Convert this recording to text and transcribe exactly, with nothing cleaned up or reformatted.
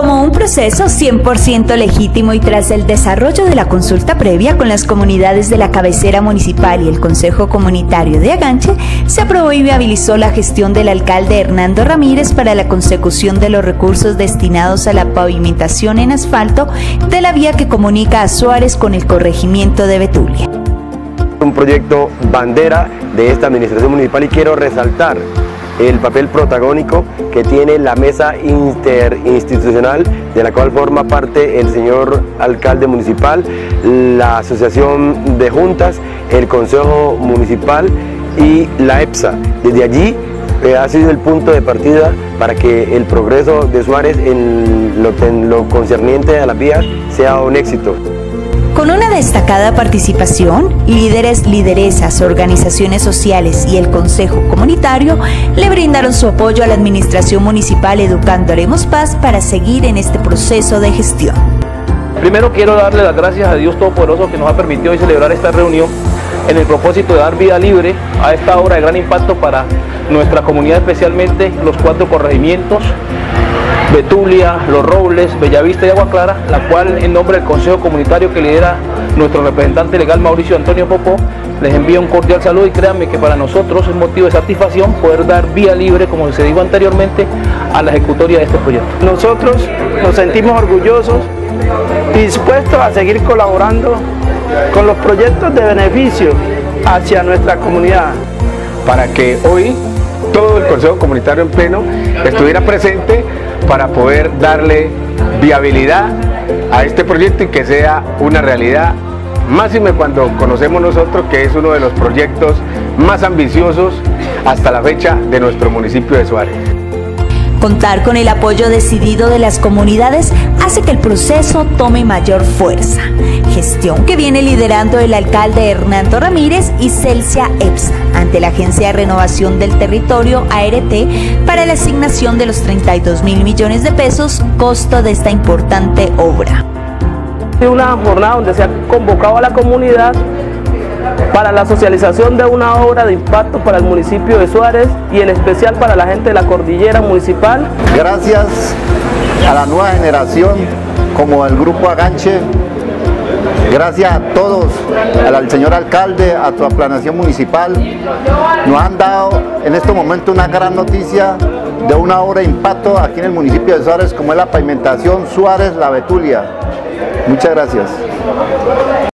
Como un proceso cien por ciento legítimo y tras el desarrollo de la consulta previa con las comunidades de la cabecera municipal y el Consejo Comunitario de Aganche, se aprobó y viabilizó la gestión del alcalde Hernando Ramírez para la consecución de los recursos destinados a la pavimentación en asfalto de la vía que comunica a Suárez con el corregimiento de Betulia. Un proyecto bandera de esta administración municipal y quiero resaltar el papel protagónico que tiene la mesa interinstitucional de la cual forma parte el señor alcalde municipal, la asociación de juntas, el consejo municipal y la EPSA. Desde allí eh, ha sido el punto de partida para que el progreso de Suárez en lo, en lo concerniente a las vías sea un éxito. Con una destacada participación, líderes, lideresas, organizaciones sociales y el Consejo Comunitario le brindaron su apoyo a la Administración Municipal Educando Haremos Paz para seguir en este proceso de gestión. Primero quiero darle las gracias a Dios Todopoderoso que nos ha permitido hoy celebrar esta reunión en el propósito de dar vida libre a esta obra de gran impacto para nuestra comunidad, especialmente los cuatro corregimientos, Betulia, Los Robles, Bellavista y Agua Clara, la cual en nombre del Consejo Comunitario que lidera nuestro representante legal Mauricio Antonio Popó, les envía un cordial saludo y créanme que para nosotros es motivo de satisfacción poder dar vía libre, como se dijo anteriormente, a la ejecutoria de este proyecto. Nosotros nos sentimos orgullosos y dispuestos a seguir colaborando con los proyectos de beneficio hacia nuestra comunidad. Para que hoy todo el Consejo Comunitario en pleno estuviera presente para poder darle viabilidad a este proyecto y que sea una realidad, máxime cuando conocemos nosotros que es uno de los proyectos más ambiciosos hasta la fecha de nuestro municipio de Suárez. Contar con el apoyo decidido de las comunidades hace que el proceso tome mayor fuerza. Gestión que viene liderando el alcalde Hernando Ramírez y Celsia EPSA ante la Agencia de Renovación del Territorio A R T para la asignación de los treinta y dos mil millones de pesos costo de esta importante obra. Una jornada donde se ha convocado a la comunidad para la socialización de una obra de impacto para el municipio de Suárez y en especial para la gente de la cordillera municipal. Gracias a la nueva generación como el Grupo Aganche, gracias a todos, al señor alcalde, a tu planeación municipal, nos han dado en este momento una gran noticia de una obra de impacto aquí en el municipio de Suárez como es la pavimentación Suárez-La Betulia. Muchas gracias.